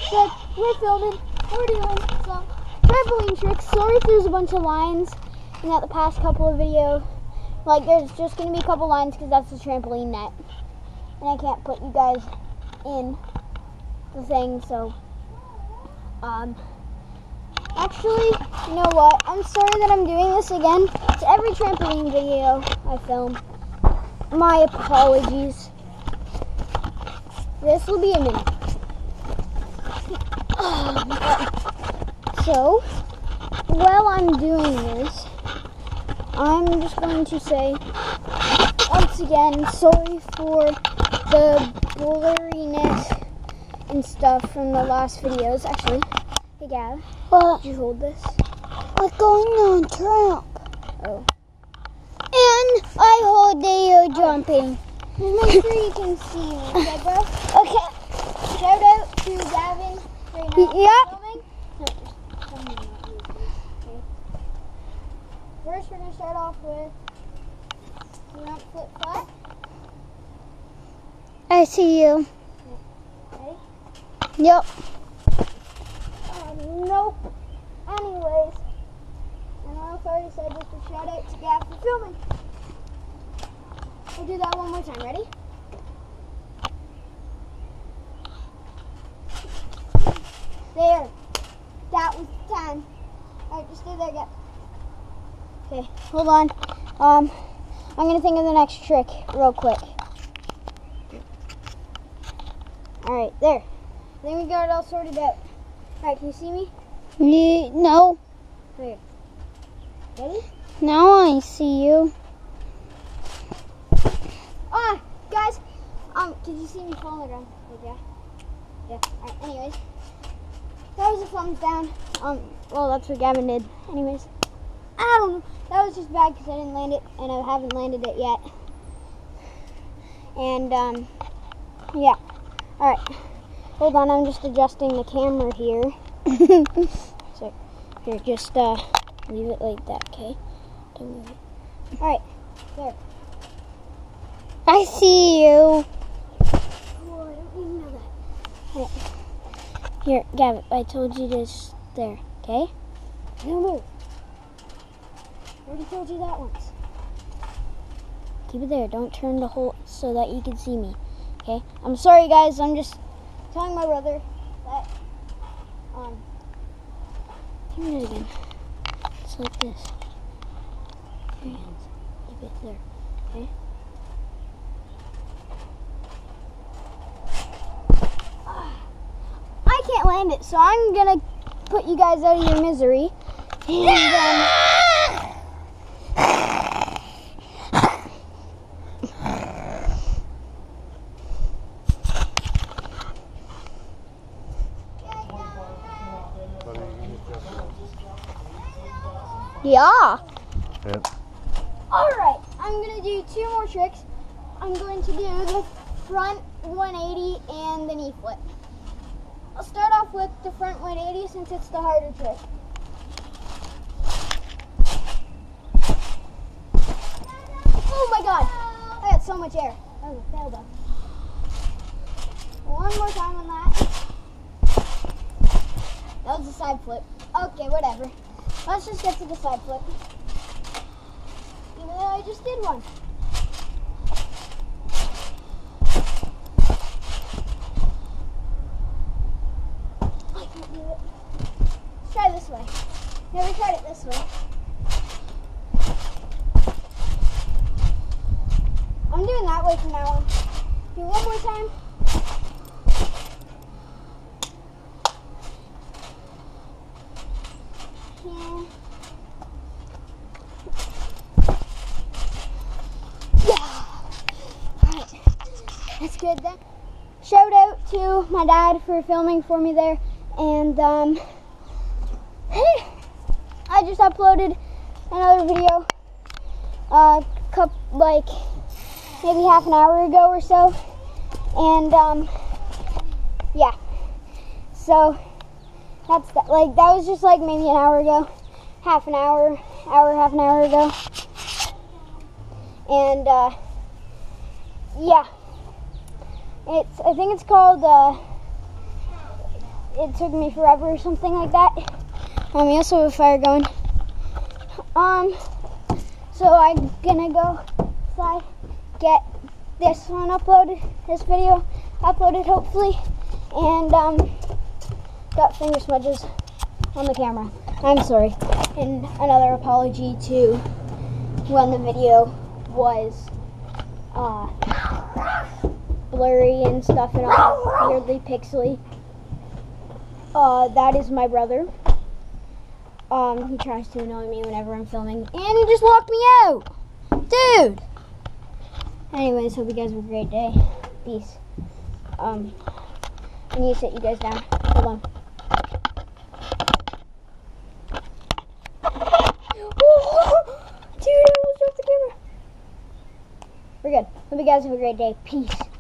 but we're filming. We're doing some trampoline tricks. Sorry if there's a bunch of lines in the past couple of videos. Like, there's just going to be a couple lines because that's the trampoline net. And I can't put you guys in the thing, so, actually, you know what? I'm sorry that I'm doing this again. It's every trampoline video I film. My apologies. This will be a minute. So, while I'm doing this, I'm just going to say, once again, sorry for the blurriness and stuff from the last videos. Actually, hey Gav, did you hold this? We're going on tramp. Oh. And I hold the jumping. Just make sure you can see me, okay, bro? Okay. Shout out to Gavin right now. Yep. Filming. No, just tell me not to use this, okay? First, we're going to start off with front flip flat. I see you. Ready? Yep. Nope. Anyways, and I already said just a shout out to Gav for filming. We'll do that one more time. Ready? There. That was 10. Alright, just stay there, Gav. Okay, hold on. I'm gonna think of the next trick real quick. Alright, there. I think we got it all sorted out. Alright, can you see me? No. Here. Ready? Now I see you. Ah, guys. Did you see me fall on the ground? Yeah. Yeah. Alright, anyways. That was a thumbs down. Well, that's what Gavin did. Anyways. I don't know. That was just bad because I didn't land it, and I haven't landed it yet. And, yeah. Alright. Hold on, I'm just adjusting the camera here. So, here, just, leave it like that, okay? Don't move it. Alright, there. I see you. Whoa, I don't even know that. Alright. Here, Gavin, I told you this there, okay? Don't move. I already told you that once. Keep it there. Don't turn the whole so that you can see me, okay? I'm sorry, guys. I'm just telling my brother that, give me it again. It's like this. Your hands. Keep it there, okay? I can't land it, so I'm gonna put you guys out of your misery. And, yeah. Yep. Alright, I'm going to do 2 more tricks. I'm going to do the front 180 and the knee flip. I'll start off with the front 180 since it's the harder trick. Oh my god! I got so much air. That was a fail though. One more time on that. That was a side flip. Okay, whatever. Let's just get to the side flip. Even though I just did one. I can't do it. Let's try this way. Never tried it this way. I'm doing that way from now on. Do one more time. That's good then. Shout out to my dad for filming for me there, and I just uploaded another video like maybe half an hour ago or so, and yeah, so that's that. Like that was just like maybe an hour ago, half an hour ago, and yeah. I think it's called it took me forever or something like that. We also have a fire going. So I'm gonna go inside, get this one uploaded, this video uploaded hopefully, and got finger smudges on the camera. I'm sorry. And another apology to when the video was blurry and stuff and all weirdly pixely. That is my brother. He tries to annoy me whenever I'm filming, and he just locked me out, dude. Anyways, hope you guys have a great day. Peace. I need to sit you guys down. Hold on. Dude, I almost dropped the camera. We're good. Hope you guys have a great day. Peace.